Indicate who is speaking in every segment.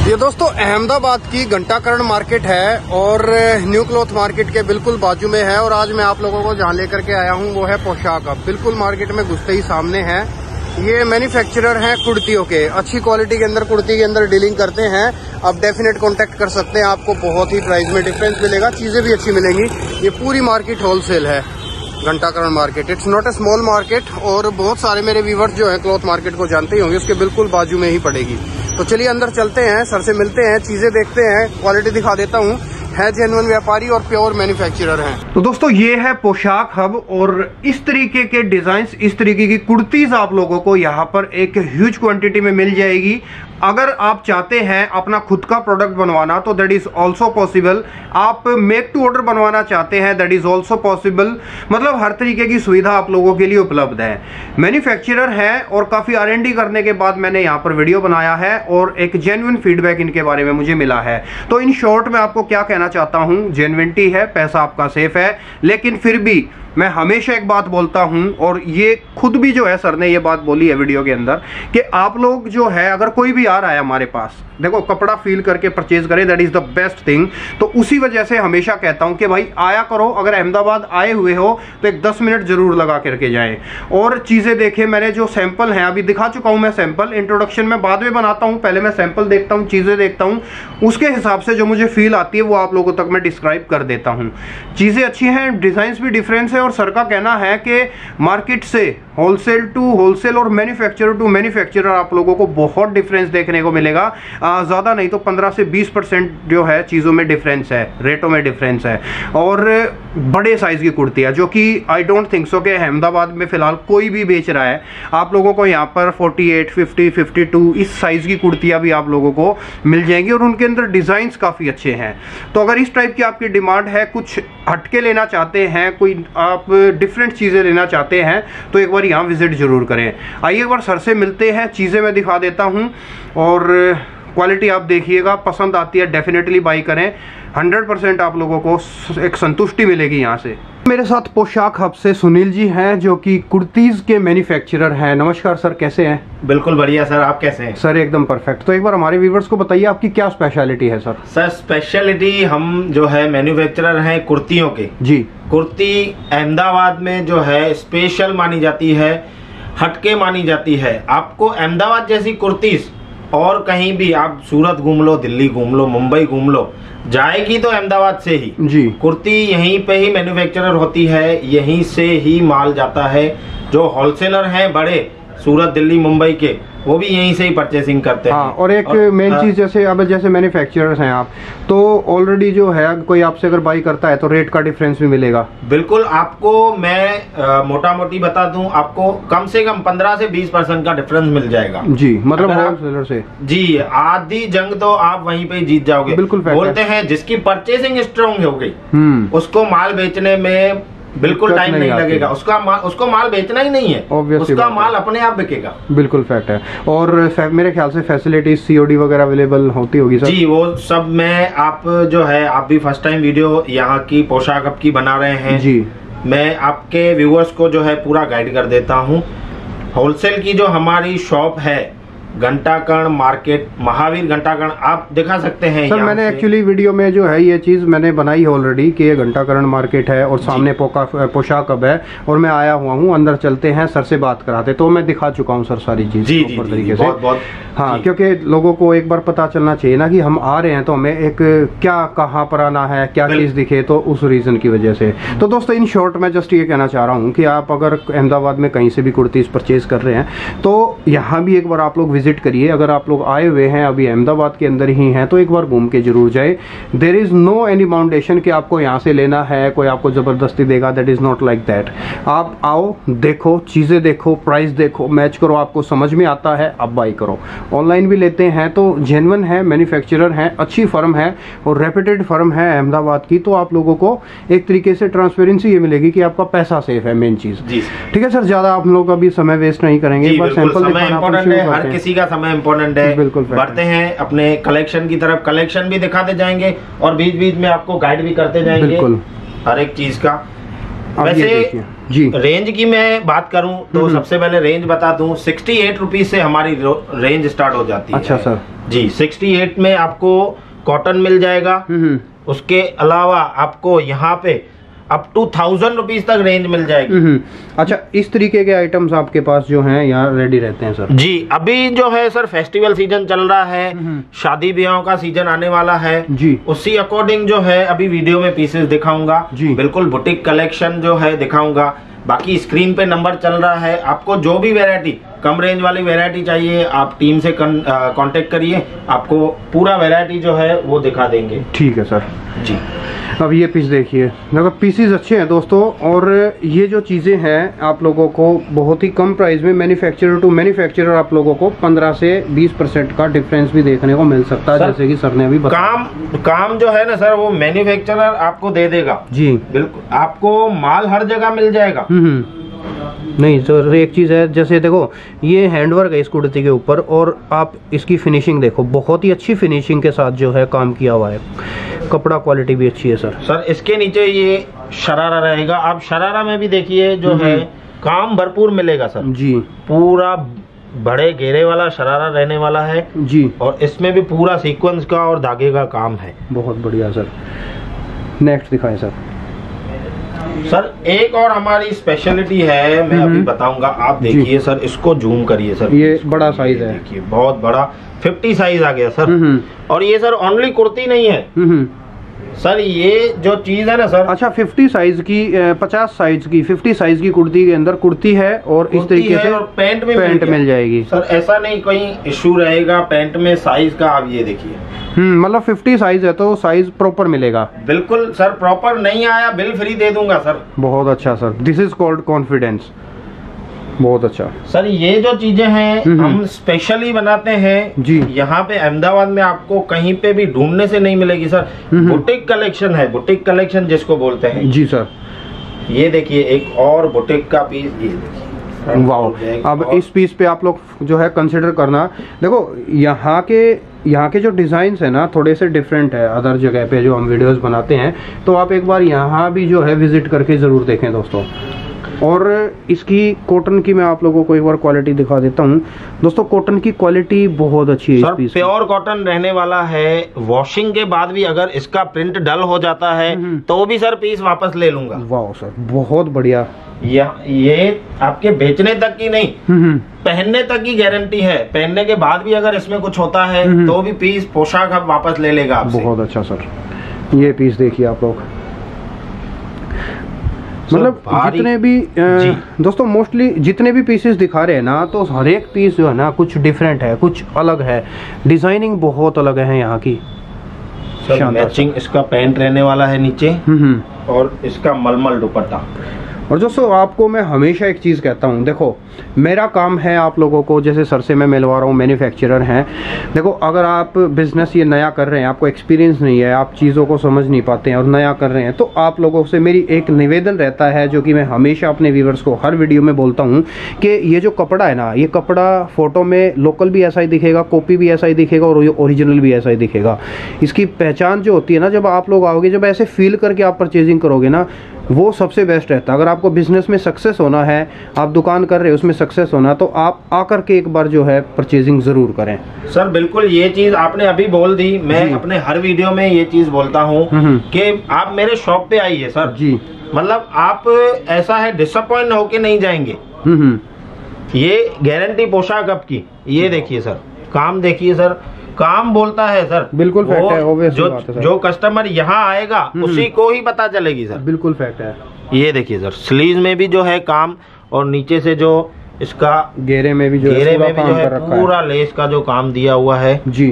Speaker 1: ये दोस्तों अहमदाबाद की घंटाकरण मार्केट है और न्यू क्लॉथ मार्केट के बिल्कुल बाजू में है। और आज मैं आप लोगों को जहां लेकर के आया हूं वो है पोशाक हब। बिल्कुल मार्केट में घुसते ही सामने है। ये मैन्युफैक्चरर हैं कुर्तियों के, अच्छी क्वालिटी के अंदर कुर्ती के अंदर डीलिंग करते हैं। आप डेफिनेट कांटेक्ट कर सकते हैं, आपको बहुत ही प्राइस में डिफरेंस मिलेगा, चीजें भी अच्छी मिलेंगी। ये पूरी मार्केट होलसेल है, Ghantakaran market. It's not a small market. और बहुत सारे मेरे व्यूवर्स जो है क्लॉथ मार्केट को जानते ही होंगे, उसके बिल्कुल बाजू में ही पड़ेगी। तो चलिए अंदर चलते हैं, सर से मिलते हैं, चीजें देखते हैं, क्वालिटी दिखा देता हूँ। है जेन्युइन व्यापारी और प्योर मैन्युफैक्चरर हैं। तो दोस्तों ये है पोशाक हब और इस तरीके के डिजाइन्स, इस तरीके की कुर्तीज आप लोगों को यहाँ पर एक ह्यूज क्वांटिटी में मिल जाएगी। अगर आप चाहते हैं अपना खुद का प्रोडक्ट बनवाना तो दैट इज ऑल्सो पॉसिबल। आप मेक टू ऑर्डर बनवाना चाहते हैं दैट इज ऑल्सो पॉसिबल। मतलब हर तरीके की सुविधा आप लोगों के लिए उपलब्ध है। मैन्युफैक्चरर है और काफी R&D करने के बाद मैंने यहाँ पर वीडियो बनाया है और एक जेन्युइन फीडबैक इनके बारे में मुझे मिला है। तो इन शॉर्ट में आपको क्या कहना चाहता हूं, जेन्युइनिटी है, पैसा आपका सेफ है, लेकिन फिर भी मैं हमेशा एक बात बोलता हूं और ये खुद भी जो है सर ने ये बात बोली है वीडियो के अंदर कि आप लोग जो है अगर कोई भी आ रहा है हमारे पास, देखो कपड़ा फील करके परचेज करें, that is the best thing. तो उसी वजह से हमेशा कहता हूं कि भाई आया करो, अगर अहमदाबाद आए हुए हो तो एक 10 मिनट जरूर लगा करके जाएं और चीजें देखें। मैंने जो सैंपल हैं अभी दिखा चुका हूं, मैं सैंपल इंट्रोडक्शन में बाद में बनाता हूं, पहले मैं सैंपल देखता हूं, चीजें देखता हूं, उसके हिसाब से जो मुझे फील आती है वो आप लोगों तक मैं डिस्क्राइब कर देता हूं। चीजें अच्छी हैं, डिजाइन भी डिफरेंस है और सर का कहना है कि मार्केट से होलसेल टू होलसेल और मैन्युफैक्चरर टू मैन्युफैक्चरर आप लोगों को बहुत डिफरेंस देखने को मिलेगा। ज्यादा नहीं तो 15 से 20% जो है चीजों में डिफरेंस है, रेटों में डिफरेंस है। और बड़े साइज की कुर्तियां जो कि आई डोंट थिंक सो कि अहमदाबाद में फिलहाल कोई भी बेच रहा है। आप लोगों को यहाँ पर 48, 50, 52 इस साइज की कुर्तियां भी आप लोगों को मिल जाएंगी और उनके अंदर डिजाइन काफी अच्छे हैं। तो अगर इस टाइप की आपकी डिमांड है, कुछ हटके लेना चाहते हैं, कोई आप डिफरेंट चीजें लेना चाहते हैं तो एक बार यहाँ विजिट जरूर करें। आइए एक बार सर से मिलते हैं, चीजें मैं दिखा देता हूं और क्वालिटी आप देखिएगा, पसंद आती है डेफिनेटली बाई करें। 100% आप लोगों को एक संतुष्टि मिलेगी यहाँ से। मेरे साथ पोशाक हब से सुनील जी हैं जो कि कुर्तीज के मैन्युफैक्चरर हैं। नमस्कार सर, कैसे हैं?
Speaker 2: बिल्कुल बढ़िया सर, आप कैसे हैं?
Speaker 1: सर एकदम परफेक्ट। तो एक बार हमारे व्यूवर्स को बताइए आपकी क्या स्पेशलिटी है सर?
Speaker 2: सर स्पेशलिटी हम जो है मैन्युफैक्चरर हैं कुर्तियों के।
Speaker 1: जी।
Speaker 2: कुर्ती अहमदाबाद में जो है स्पेशल मानी जाती है, हटके मानी जाती है। आपको अहमदाबाद जैसी कुर्तीज और कहीं भी आप सूरत घूम लो, दिल्ली घूम लो, मुंबई घूम लो, जाएगी तो अहमदाबाद से ही।
Speaker 1: जी।
Speaker 2: कुर्ती यहीं पे ही मैन्युफैक्चरर होती है, यहीं से ही माल जाता है। जो होलसेलर हैं बड़े सूरत, दिल्ली, मुंबई के, वो भी यहीं से ही परचेसिंग करते हैं।
Speaker 1: हाँ, और एक मेन चीज जैसे अब जैसे मैन्युफैक्चरर्स हैं आप, तो ऑलरेडी जो है कोई आपसे अगर बाई करता है तो रेट का डिफरेंस भी मिलेगा।
Speaker 2: बिल्कुल, आपको मैं मोटा मोटी बता दूं, आपको कम से कम 15 से 20% का डिफरेंस मिल जाएगा।
Speaker 1: जी, मतलब होलसेलर से।
Speaker 2: जी, आधी जंग तो आप वहीं पे जीत जाओगे।
Speaker 1: बिल्कुल बोलते
Speaker 2: हैं जिसकी परचेसिंग स्ट्रांग हो गई उसको माल बेचने में बिल्कुल टाइम नहीं लगेगा। उसको माल बेचना ही नहीं है, उसका माल अपने आप बिकेगा।
Speaker 1: बिल्कुल फैक्ट है। और मेरे ख्याल से फैसिलिटीज COD वगैरह अवेलेबल होती होगी सर?
Speaker 2: जी, वो सब मैं आप जो है, आप भी फर्स्ट टाइम वीडियो यहाँ की पोशाक हब की बना रहे हैं जी। मैं आपके व्यूअर्स को जो है पूरा गाइड कर देता हूँ। होलसेल की जो हमारी शॉप है घंटाकरण मार्केट, महावीर घंटाकरण, आप दिखा सकते हैं
Speaker 1: सर। मैंने एक्चुअली वीडियो में जो है ये चीज मैंने बनाई है ऑलरेडी कि ये घंटाकरण मार्केट है और सामने पोशाक हब है और मैं आया हुआ हूँ। अंदर चलते हैं, सर से बात कराते, तो मैं दिखा चुका हूँ सर सारी चीज प्रॉपर तरीके से।
Speaker 2: बहुत
Speaker 1: हाँ, क्योंकि लोगों को एक बार पता चलना चाहिए ना कि हम आ रहे हैं तो हमें एक क्या कहाँ पर आना है, क्या चीज दिखे, तो उस रीजन की वजह से। तो दोस्तों इन शॉर्ट मैं जस्ट ये कहना चाह रहा हूँ कि आप अगर अहमदाबाद में कहीं से भी कुर्तीज परचेज कर रहे हैं तो यहाँ भी एक बार आप लोग विजिट करिए। अगर आप लोग आए हुए हैं अभी अहमदाबाद के अंदर ही हैं तो एक बार घूम के जरूर जाए। There is no any boundation कि आपको यहाँ से लेना है, कोई आपको जबरदस्ती देगा, that is not like that. आप आओ, देखो, चीजें देखो, प्राइस देखो, मैच करो, आपको समझ में आता है आप बाई करो। ऑनलाइन भी लेते हैं तो जेन्युइन है, मैन्युफैक्चरर है, अच्छी फर्म है और रेप्यूटेड फर्म है अहमदाबाद की। तो आप लोगों को एक तरीके से ट्रांसपेरेंसी ये मिलेगी कि आपका पैसा सेफ है, मेन चीज। ठीक है सर, ज्यादा आप लोग अभी समय वेस्ट नहीं करेंगे, एक बार सैंपल दिखाना।
Speaker 2: हर किसी का समय इंपॉर्टेंट है।
Speaker 1: बिल्कुल
Speaker 2: बढ़ते हैं अपने कलेक्शन की तरफ, कलेक्शन भी दिखाते जाएंगे और बीच बीच में आपको गाइड भी करते जाएंगे हर एक चीज का। वैसे जी रेंज की मैं बात करूं तो सबसे पहले रेंज बता दूं, 68 रुपीज से हमारी रेंज स्टार्ट हो जाती है।
Speaker 1: अच्छा सर जी,
Speaker 2: 68 में आपको कॉटन मिल जाएगा। उसके अलावा आपको यहाँ पे अप टू 1000 रुपीज तक रेंज मिल जाएगी।
Speaker 1: अच्छा, इस तरीके के आइटम्स आपके पास जो हैं यहाँ रेडी रहते हैं सर?
Speaker 2: जी, अभी जो है सर फेस्टिवल सीजन चल रहा है, शादी ब्याहों का सीजन आने वाला है जी, उसी अकॉर्डिंग जो है अभी वीडियो में पीसेस दिखाऊंगा जी, बिल्कुल बुटीक कलेक्शन जो है दिखाऊंगा। बाकी स्क्रीन पे नंबर चल रहा है, आपको जो भी वैरायटी कम रेंज वाली वैरायटी चाहिए आप टीम से कांटेक्ट करिए, आपको पूरा वैरायटी जो है वो दिखा देंगे।
Speaker 1: ठीक है सर
Speaker 2: जी।
Speaker 1: अब ये पीस देखिए, मतलब पीसेस अच्छे हैं दोस्तों, और ये जो चीज़ें हैं आप लोगों को बहुत ही कम प्राइस में मैन्युफैक्चरर टू मैन्युफैक्चरर आप लोगों को 15 से 20% का डिफरेंस भी देखने को मिल सकता है, जैसे कि सर ने अभी बताया।
Speaker 2: काम जो है ना सर वो मैन्युफैक्चरर आपको दे देगा जी, बिल्कुल आपको माल हर जगह मिल जाएगा।
Speaker 1: नहीं सर, एक चीज़ है, जैसे देखो ये हैंडवर्क है इस कुर्ती के ऊपर, और आप इसकी फिनिशिंग देखो, बहुत ही अच्छी फिनिशिंग के साथ जो है काम किया हुआ है, कपड़ा क्वालिटी भी अच्छी है सर।
Speaker 2: इसके नीचे ये शरारा रहेगा, आप शरारा में भी देखिए जो है काम भरपूर मिलेगा सर जी, पूरा बड़े घेरे वाला शरारा रहने वाला है जी, और इसमें भी पूरा सीक्वेंस का और धागे का काम है।
Speaker 1: बहुत बढ़िया सर। नेक्स्ट दिखाएं सर।
Speaker 2: सर एक और हमारी स्पेशलिटी है, मैं अभी बताऊंगा, आप देखिए सर, इसको जूम करिए सर, ये
Speaker 1: बड़ा साइज है,
Speaker 2: देखिए बहुत बड़ा 50 साइज आ गया सर। और ये सर ओनली कुर्ती नहीं है सर, ये जो चीज है ना सर,
Speaker 1: अच्छा 50 साइज की 50 साइज की 50 साइज की कुर्ती के अंदर कुर्ती है, और इस तरीके से
Speaker 2: और पैंट मिल जाएगी सर। ऐसा नहीं कोई इश्यू रहेगा पैंट में साइज का, आप ये देखिए
Speaker 1: मतलब 50 साइज है तो साइज प्रॉपर मिलेगा।
Speaker 2: बिल्कुल सर, प्रॉपर नहीं आया बिल फ्री दे दूंगा सर।
Speaker 1: बहुत अच्छा sir, this is called confidence. बहुत अच्छा
Speaker 2: सर, ये जो चीजें हैं हम स्पेशली बनाते हैं जी, यहाँ पे अहमदाबाद में आपको कहीं पे भी ढूंढने से नहीं मिलेगी सर। बुटीक कलेक्शन है, बुटीक कलेक्शन जिसको बोलते हैं जी सर। ये देखिए एक और बुटीक का पीस, ये देखिए
Speaker 1: वाह। अब इस पीस पे आप लोग जो है कंसिडर करना, देखो यहाँ के जो डिजाइन्स है ना थोड़े से डिफरेंट है अदर जगह पे जो हम वीडियोस बनाते हैं, तो आप एक बार यहाँ भी जो है विजिट करके जरूर देखें दोस्तों। और इसकी कॉटन की मैं आप लोगों को एक बार क्वालिटी दिखा देता हूँ दोस्तों, कॉटन की क्वालिटी बहुत अच्छी है।
Speaker 2: सर प्योर कॉटन रहने वाला है, वॉशिंग के बाद भी अगर इसका प्रिंट डल हो जाता है तो भी सर पीस वापस ले लूंगा।
Speaker 1: वाह सर, बहुत बढ़िया।
Speaker 2: ये आपके बेचने तक की नहीं, पहनने तक की गारंटी है, पहनने के बाद भी अगर इसमें कुछ होता है तो भी पीस पोशाक आप वापस ले लेगा आपसे।
Speaker 1: बहुत अच्छा सर, ये पीस देखिए आप लोग, मतलब जितने भी दोस्तों मोस्टली जितने भी पीसेस दिखा रहे हैं ना, तो हर एक पीस जो है ना कुछ डिफरेंट है, कुछ अलग है, डिजाइनिंग बहुत अलग है यहाँ की।
Speaker 2: मैचिंग इसका पैंट रहने वाला है नीचे, और इसका मलमल दुपट्टा।
Speaker 1: और दोस्तों आपको मैं हमेशा एक चीज़ कहता हूँ, देखो मेरा काम है आप लोगों को, जैसे सर से मैं मिलवा रहा हूँ, मैन्युफैक्चरर हैं, देखो अगर आप बिजनेस ये नया कर रहे हैं, आपको एक्सपीरियंस नहीं है, आप चीज़ों को समझ नहीं पाते हैं और नया कर रहे हैं, तो आप लोगों से मेरी एक निवेदन रहता है, जो कि मैं हमेशा अपने व्यूअर्स को हर वीडियो में बोलता हूँ, कि ये जो कपड़ा है ना, ये कपड़ा फोटो में लोकल भी ऐसा ही दिखेगा, कॉपी भी ऐसा ही दिखेगा, और ओरिजिनल भी ऐसा ही दिखेगा। इसकी पहचान जो होती है ना, जब आप लोग आओगे, जब ऐसे फील करके आप परचेजिंग करोगे ना, वो सबसे बेस्ट रहता है। अगर आपको बिजनेस में सक्सेस होना है, आप दुकान कर रहे हो उसमें सक्सेस होना, तो आप आकर के एक बार जो है परचेजिंग जरूर करें।
Speaker 2: सर बिल्कुल, ये चीज आपने अभी बोल दी, मैं अपने हर वीडियो में ये चीज बोलता हूँ कि आप मेरे शॉप पे आइए सर जी, मतलब आप ऐसा है डिसअपॉइंट होके नहीं जाएंगे। ये गारंटी पोशाक आपकी। ये देखिए सर, काम देखिए सर, काम बोलता है सर, बिल्कुल फैक्ट है, ऑब्वियस बात है सर। जो कस्टमर यहाँ आएगा उसी को ही पता चलेगी सर,
Speaker 1: बिल्कुल फैक्ट है।
Speaker 2: ये देखिए सर, स्लीव में भी जो है काम, और नीचे से जो इसका
Speaker 1: घेरे में भी जो है
Speaker 2: पूरा लेस का जो काम दिया हुआ है
Speaker 1: जी,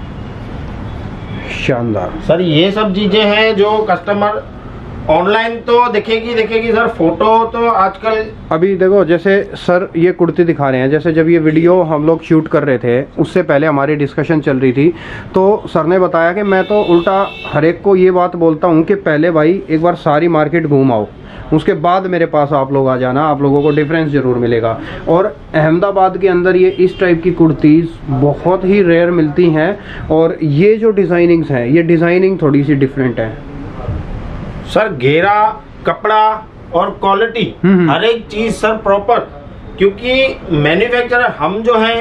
Speaker 1: शानदार
Speaker 2: सर। ये सब चीजें हैं जो कस्टमर ऑनलाइन तो दिखेगी सर, फोटो तो आजकल
Speaker 1: अभी देखो, जैसे सर ये कुर्ती दिखा रहे हैं, जैसे जब ये वीडियो हम लोग शूट कर रहे थे उससे पहले हमारी डिस्कशन चल रही थी, तो सर ने बताया कि मैं तो उल्टा हर एक को ये बात बोलता हूँ कि पहले भाई एक बार सारी मार्केट घूम आओ, उसके बाद मेरे पास आप लोग आ जाना, आप लोगों को डिफरेंस जरूर मिलेगा। और अहमदाबाद के अंदर ये इस टाइप की कुर्तीज़ बहुत ही रेयर मिलती हैं, और ये जो डिज़ाइनिंग्स हैं, ये डिज़ाइनिंग थोड़ी सी डिफरेंट है
Speaker 2: सर। घेरा कपड़ा और क्वालिटी हर एक चीज सर प्रॉपर, क्योंकि मैन्युफैक्चरर हम जो है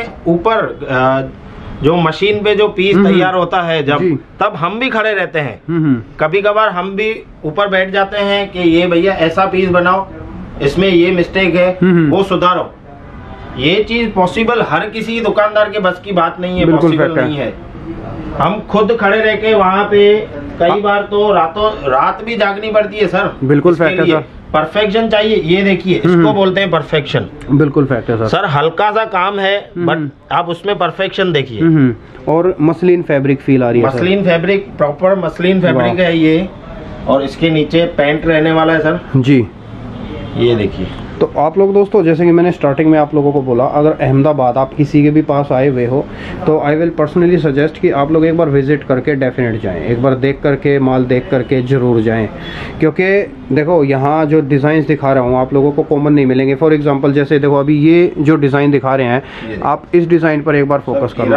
Speaker 2: ऊपर जो मशीन पे जो पीस तैयार होता है जब, तब हम भी खड़े रहते हैं। कभी कभार हम भी ऊपर बैठ जाते हैं कि ये भैया ऐसा पीस बनाओ, इसमें ये मिस्टेक है, वो सुधारो। ये चीज पॉसिबल हर किसी दुकानदार के बस की बात नहीं है, पॉसिबल नहीं है। हम खुद खड़े रह के वहाँ पे कई बार तो रात भी जागनी पड़ती है सर।
Speaker 1: बिल्कुल फैक्ट है सर,
Speaker 2: परफेक्शन चाहिए। ये देखिए, इसको बोलते हैं परफेक्शन। बिल्कुल फैक्ट है सर। हल्का सा काम है बट आप उसमें परफेक्शन देखिए।
Speaker 1: और मसलिन फैब्रिक फील आ रही है,
Speaker 2: muslin fabric, proper muslin fabric है ये। और इसके नीचे पैंट रहने वाला है सर जी, ये देखिए।
Speaker 1: तो आप लोग दोस्तों, जैसे कि मैंने स्टार्टिंग में आप लोगों को बोला, अगर अहमदाबाद आप किसी के भी पास आए हुए हो तो आई विल पर्सनली सजेस्ट कि आप लोग एक बार विजिट करके डेफिनेट जाएं, एक बार देख करके, माल देख करके ज़रूर जाएं। क्योंकि देखो यहाँ जो डिज़ाइन दिखा रहा हूँ आप लोगों को कॉमन नहीं मिलेंगे। फॉर एग्जांपल जैसे देखो अभी ये जो डिज़ाइन दिखा रहे हैं, आप इस डिज़ाइन पर एक बार फोकस कर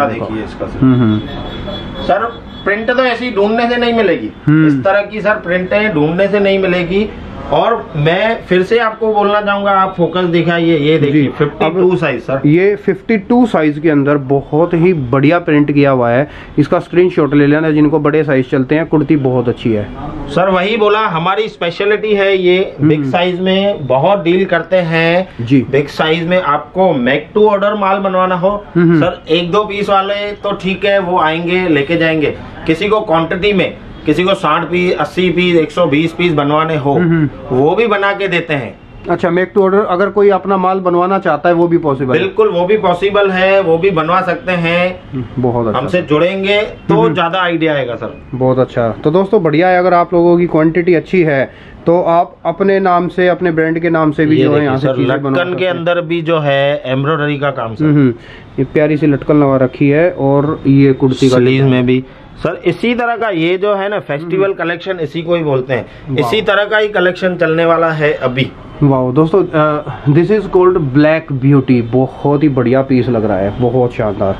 Speaker 1: लो
Speaker 2: सर। प्रिंट तो ऐसी ढूंढने से नहीं मिलेगी, इस तरह की सर प्रिंट है ढूंढने से नहीं मिलेगी। और मैं फिर से आपको बोलना चाहूंगा, आप फोकस दिखाइए, ये देखिए 52 साइज सर।
Speaker 1: ये 52 साइज के अंदर बहुत ही बढ़िया प्रिंट किया हुआ है। इसका स्क्रीनशॉट ले लेना जिनको बड़े साइज चलते हैं। कुर्ती बहुत अच्छी है
Speaker 2: सर, वही बोला हमारी स्पेशलिटी है ये। बिग साइज में बहुत डील करते हैं जी। बिग साइज में आपको मेक टू ऑर्डर माल बनवाना हो सर, 1-2 पीस वाले तो ठीक है, वो आएंगे लेके जाएंगे। किसी को क्वांटिटी में, किसी को 60 पीस, 80 पीस, 120 पीस बनवाने हो, वो भी बना के देते हैं।
Speaker 1: अच्छा, मेक टू ऑर्डर अगर कोई अपना माल बनवाना चाहता है वो भी पॉसिबल?
Speaker 2: बिल्कुल, वो भी पॉसिबल है, वो भी बनवा सकते हैं।
Speaker 1: बहुत अच्छा।
Speaker 2: हमसे जुड़ेंगे तो ज्यादा आइडिया आएगा सर।
Speaker 1: बहुत अच्छा। तो दोस्तों बढ़िया है, अगर आप लोगों की क्वांटिटी अच्छी है तो आप अपने नाम से, अपने ब्रांड के नाम से भी जो है यहाँ से चीजें बनवा सकते हैं।
Speaker 2: लटकन के अंदर भी जो है एम्ब्रॉयडरी का काम सर।
Speaker 1: ये प्यारी सी लटकन लगा रखी है और ये कुर्ती का
Speaker 2: स्लीव में भी सर इसी तरह का, ये जो है ना फेस्टिवल कलेक्शन इसी को ही बोलते हैं, इसी तरह का ही कलेक्शन चलने वाला है अभी।
Speaker 1: वाह दोस्तों, this is called black beauty. बहुत ही बढ़िया पीस लग रहा है, बहुत शानदार।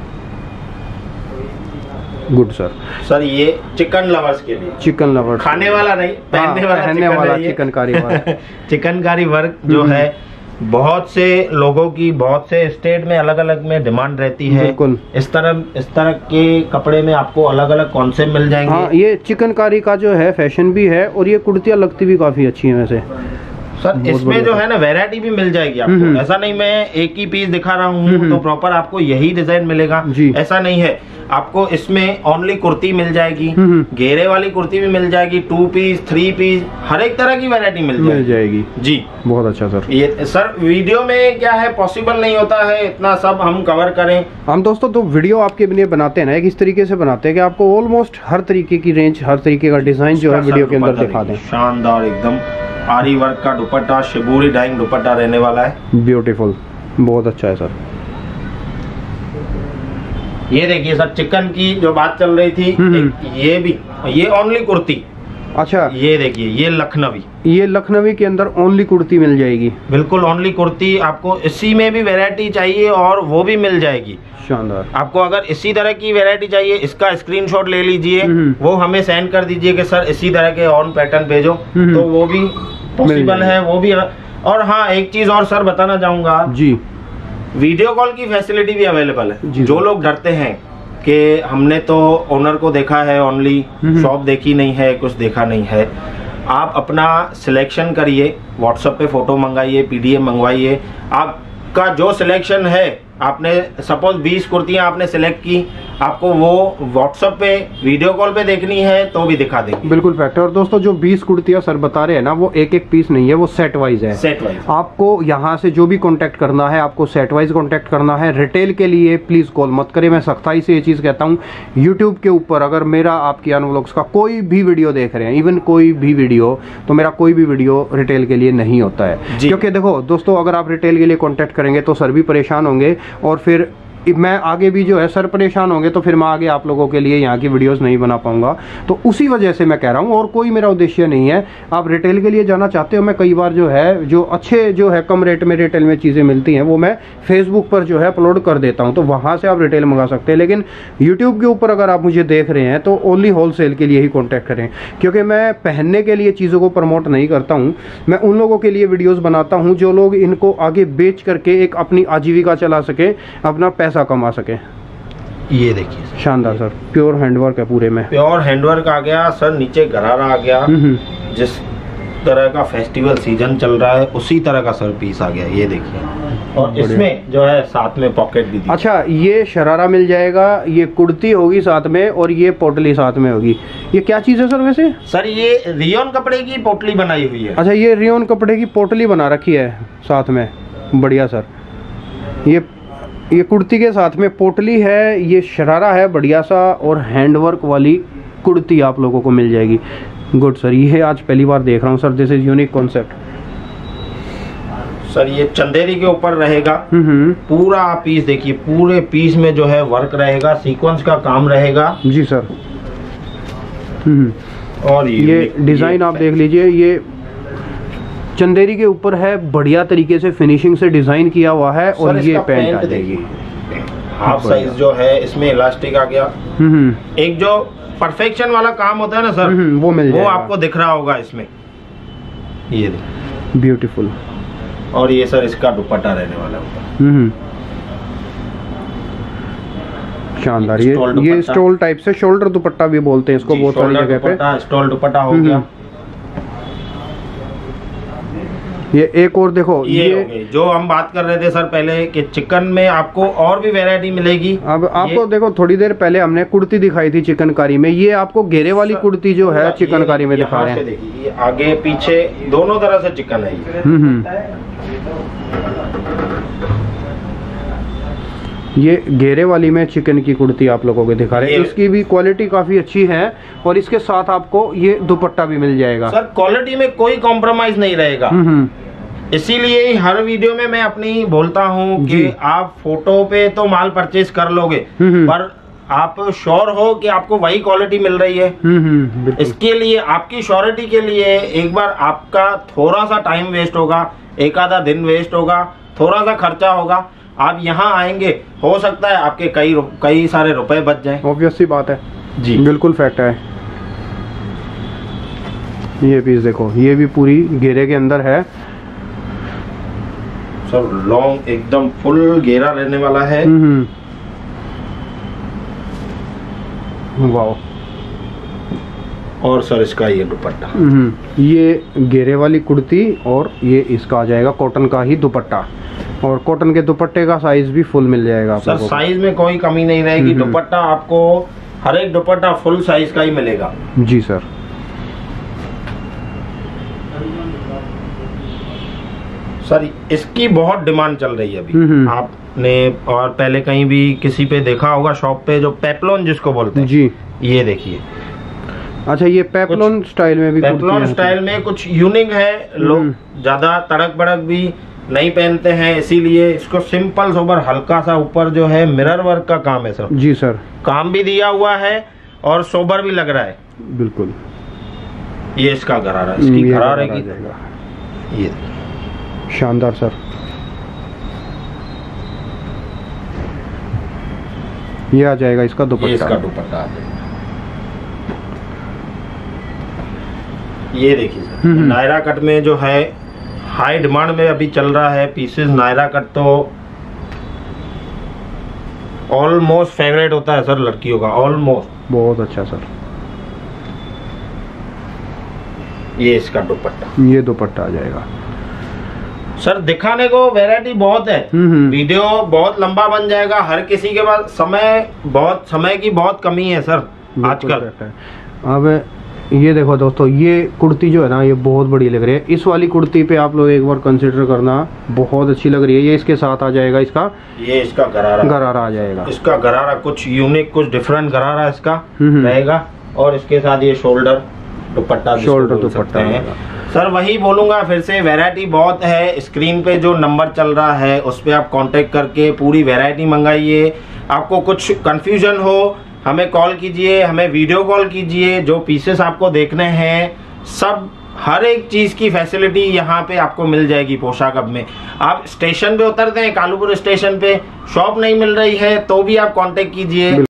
Speaker 1: Good sir.
Speaker 2: सर ये चिकन लवर्स के लिए,
Speaker 1: चिकन लवर्स,
Speaker 2: खाने वाला नहीं, पहनने वाला चिकनकारी वर्क। चिकनकारी वर्क जो है बहुत से लोगों की, बहुत से स्टेट में अलग अलग में डिमांड रहती है। बिल्कुल। इस तरह के कपड़े में आपको अलग अलग कॉन्सेप्ट मिल जाएंगे।
Speaker 1: हाँ, ये चिकनकारी का जो है फैशन भी है और ये कुर्तियाँ लगती भी काफी अच्छी हैं वैसे
Speaker 2: सर। इसमें जो है ना वैरायटी भी मिल जाएगी आपको। ऐसा नहीं मैं एक ही पीस दिखा रहा हूँ तो प्रॉपर आपको यही डिजाइन मिलेगा, ऐसा नहीं है। आपको इसमें ओनली कुर्ती मिल जाएगी, घेरे वाली कुर्ती भी मिल जाएगी, 2 पीस, 3 पीस, हर एक तरह की वैरायटी मिल जाएगी जी। बहुत अच्छा सर। ये सर वीडियो में क्या है, पॉसिबल नहीं होता है इतना सब हम कवर करें। हम दोस्तों तो वीडियो आपके लिए बनाते हैं ना, इस तरीके से बनाते हैं कि आपको ऑलमोस्ट हर तरीके की रेंज, हर तरीके का डिजाइन जो है वीडियो के अंदर दिखा दें। शानदार एकदम आरी वर्क का दुपट्टा, शिबूरी डाइंग दुपट्टा रहने वाला है। ब्यूटीफुल, बहुत अच्छा है सर। ये देखिए सर, चिकन की जो बात चल रही थी, ये भी, ये ओनली कुर्ती। अच्छा, ये देखिए, ये लखनवी, ये लखनवी के अंदर ओनली कुर्ती मिल जाएगी। बिल्कुल ओनली कुर्ती। आपको इसी में भी वैरायटी चाहिए और वो भी मिल जाएगी। शानदार। आपको अगर इसी तरह की वैरायटी चाहिए, इसका स्क्रीनशॉट ले लीजिए, वो हमें सेंड कर दीजिए कि सर इसी तरह के ऑन पैटर्न भेजो, तो वो भी पॉसिबल है, वो भी। और हाँ, एक चीज और सर बताना चाहूंगा जी, वीडियो कॉल की फैसिलिटी भी अवेलेबल है। जो लोग डरते हैं कि हमने तो ओनर को देखा है ओनली, शॉप देखी नहीं है, कुछ देखा नहीं है, आप अपना सिलेक्शन करिए, व्हाट्सएप पे फोटो मंगाइए, पीडीएफ मंगवाइए। आपका जो सिलेक्शन है, आपने सपोज 20 कुर्तियां आपने सिलेक्ट की, आपको वो व्हाट्सएप पे वीडियो कॉल पे देखनी है तो भी दिखा देंगे। बिल्कुल फैक्ट है। और दोस्तों जो 20 कुर्तियां सर बता रहे हैं ना, वो एक एक पीस नहीं है, वो सेट वाइज है। सेट वाइज आपको यहाँ से जो भी कांटेक्ट करना है, आपको सेट वाइज कांटेक्ट करना है। रिटेल के लिए प्लीज कॉल मत करें, मैं सख्ताई से ये चीज कहता हूँ। यूट्यूब के ऊपर अगर मेरा, आपकी अनव्लॉग्स का कोई भी वीडियो देख रहे हैं, इवन कोई भी वीडियो, तो मेरा कोई भी वीडियो रिटेल के लिए नहीं होता है। क्योंकि देखो दोस्तों, अगर आप रिटेल के लिए कॉन्टेक्ट करेंगे तो सर भी परेशान होंगे और फिर
Speaker 1: मैं आगे भी जो है सर परेशान होंगे तो फिर मैं आगे आप लोगों के लिए यहाँ की वीडियोस नहीं बना पाऊंगा। तो उसी वजह से मैं कह रहा हूँ, और कोई मेरा उद्देश्य नहीं है। आप रिटेल के लिए जाना चाहते हो, मैं कई बार जो है जो अच्छे जो है कम रेट में रिटेल में चीज़ें मिलती हैं वो मैं फेसबुक पर जो है अपलोड कर देता हूँ, तो वहाँ से आप रिटेल मंगा सकते हैं। लेकिन यूट्यूब के ऊपर अगर आप मुझे देख रहे हैं तो ओनली होलसेल के लिए ही कॉन्टैक्ट करें, क्योंकि मैं पहनने के लिए चीज़ों को प्रमोट नहीं करता हूँ। मैं उन लोगों के लिए वीडियोज़ बनाता हूँ जो लोग इनको आगे बेच करके एक अपनी आजीविका चला सके, अपना पैसा कमा सके।
Speaker 2: ये देखिए
Speaker 1: शानदार सर, प्योर हैंडवर्क है, पूरे में
Speaker 2: प्योर हैंडवर्क आ गया सर, नीचे गरारा आ गया। जिस तरह का फेस्टिवल सीजन चल रहा है उसी तरह का सर पीस आ गया, ये देखिए। और इसमें जो है साथ में पॉकेट भी दी।
Speaker 1: अच्छा, ये शरारा मिल जाएगा, ये कुर्ती होगी साथ में, और ये पोटली साथ में होगी। ये क्या चीज़ है सर वैसे?
Speaker 2: सर ये रियोन कपड़े की पोटली बनाई हुई है।
Speaker 1: अच्छा, ये रियोन कपड़े की पोटली बना रखी है साथ में, बढ़िया सर। ये कुर्ती के साथ में पोटली है, ये शरारा है बढ़िया सा, और हैंडवर्क वाली कुर्ती आप लोगों को मिल जाएगी। गुड सर, ये आज पहली बार देख रहा हूँ sir, this is unique concept.
Speaker 2: Sir ये चंदेरी के ऊपर रहेगा, पूरा पीस देखिए, पूरे पीस में जो है वर्क रहेगा, सीक्वेंस का काम रहेगा।
Speaker 1: जी सर। और ये डिजाइन आप देख लीजिए, ये चंदेरी के ऊपर है, बढ़िया तरीके से फिनिशिंग से डिजाइन किया हुआ है। और ये पैंट आ जाएगी
Speaker 2: हाफ साइज जो है, इसमें इलास्टिक आ गया। एक जो परफेक्शन वाला काम होता है ना सर,
Speaker 1: वो मिल जाएगा,
Speaker 2: वो आपको दिख रहा होगा इसमें, ये
Speaker 1: ब्यूटीफुल।
Speaker 2: और ये सर इसका दुपट्टा रहने वाला होगा।
Speaker 1: शानदार, ये स्टोल टाइप से शोल्डर दुपट्टा भी बोलते हैं इसको बहुत सारी जगह पे।
Speaker 2: स्टोल दुपट्टा हो गया।
Speaker 1: ये एक और देखो,
Speaker 2: ये जो हम बात कर रहे थे सर पहले कि चिकन में आपको और भी वैरायटी मिलेगी।
Speaker 1: अब आपको देखो, थोड़ी देर पहले हमने कुर्ती दिखाई थी चिकनकारी में, ये आपको घेरे वाली कुर्ती जो है चिकनकारी में दिखा रहे हैं।
Speaker 2: देखिए आगे पीछे दोनों तरह से चिकन है
Speaker 1: ये घेरे वाली में चिकन की कुर्ती आप लोगों को दिखा रहे हैं। इसकी भी क्वालिटी काफी अच्छी है, और इसके साथ आपको ये दुपट्टा भी मिल जाएगा। सर
Speaker 2: क्वालिटी में कोई कॉम्प्रोमाइज नहीं रहेगा, इसीलिए हर वीडियो में मैं अपनी बोलता हूँ कि आप फोटो पे तो माल परचेज कर लोगे, पर आप श्योर हो कि आपको वही क्वालिटी मिल रही है। इसके लिए आपकी श्योरिटी के लिए एक बार आपका थोड़ा सा टाइम वेस्ट होगा, एक आधा दिन वेस्ट होगा, थोड़ा सा खर्चा होगा। आप यहाँ आएंगे, हो सकता है आपके कई सारे रुपए बच जाएं।
Speaker 1: ऑब्वियस सी बात है जी, बिल्कुल फैक्ट है। ये पीस देखो, ये भी पूरी घेरे के अंदर है
Speaker 2: सर, लॉन्ग एकदम फुल घेरा रहने वाला है।
Speaker 1: वाओ।
Speaker 2: और सर इसका ये दुपट्टा,
Speaker 1: ये घेरे वाली कुर्ती, और ये इसका आ जाएगा कॉटन का ही दुपट्टा, और कॉटन के दुपट्टे का साइज भी फुल मिल जाएगा
Speaker 2: सर। साइज में कोई कमी नहीं रहेगी, दुपट्टा आपको हर एक दुपट्टा फुल साइज का ही मिलेगा।
Speaker 1: जी सर।
Speaker 2: सर इसकी बहुत डिमांड चल रही है अभी, आपने और पहले कहीं भी किसी पे देखा होगा शॉप पे, जो पेप्लॉन जिसको बोलते हैं जी, ये देखिए।
Speaker 1: अच्छा, ये पेप्लॉन स्टाइल में भी,
Speaker 2: पेप्लॉन स्टाइल में कुछ यूनिक है, लोग ज्यादा तड़क भड़क भी नहीं पहनते हैं, इसीलिए इसको सिंपल सोबर हल्का सा ऊपर जो है मिरर वर्क का काम है सर।
Speaker 1: जी सर, काम
Speaker 2: भी दिया हुआ है और सोबर भी लग रहा है।
Speaker 1: बिल्कुल।
Speaker 2: ये इसका गरारा, इसकी गरारे की, ये
Speaker 1: शानदार सर। ये आ जाएगा इसका दुपट्टा,
Speaker 2: इसका दुपट्टा आ जाएगा। ये देखिए सर, नायरा कट में जो है हाई डिमांड में अभी चल रहा है पीसेस। नायरा कट तो ऑलमोस्ट फेवरेट होता है सर लड़कियों का, ऑलमोस्ट।
Speaker 1: बहुत अच्छा सर।
Speaker 2: ये इसका दुपट्टा,
Speaker 1: ये दुपट्टा आ जाएगा
Speaker 2: सर। दिखाने को वैरायटी बहुत है, वीडियो बहुत लंबा बन जाएगा, हर किसी के पास समय की बहुत कमी है सर आजकल।
Speaker 1: अब ये देखो दोस्तों, ये कुर्ती जो है ना, ये बहुत बड़ी लग रही है। इस वाली कुर्ती पे आप लोग एक बार कंसिडर करना, बहुत अच्छी लग रही है। ये इसके साथ आ जाएगा इसका,
Speaker 2: ये इसका गरारा
Speaker 1: आ जाएगा।
Speaker 2: इसका गरारा कुछ यूनिक, कुछ डिफरेंट गरारा इसका रहेगा, और इसके साथ ये शोल्डर दुपट्टा
Speaker 1: है
Speaker 2: सर वही बोलूंगा फिर से, वैरायटी बहुत है। स्क्रीन पे जो नंबर चल रहा है उस पर आप कांटेक्ट करके पूरी वैरायटी मंगाइए। आपको कुछ कंफ्यूजन हो हमें कॉल कीजिए, हमें वीडियो कॉल कीजिए। जो पीसेस आपको देखने हैं सब हर एक चीज की फैसिलिटी यहाँ पे आपको मिल जाएगी पोशाक हब में। आप स्टेशन पे उतरते हैं, कालूपुर स्टेशन पे शॉप नहीं मिल रही है तो भी आप कांटेक्ट कीजिए।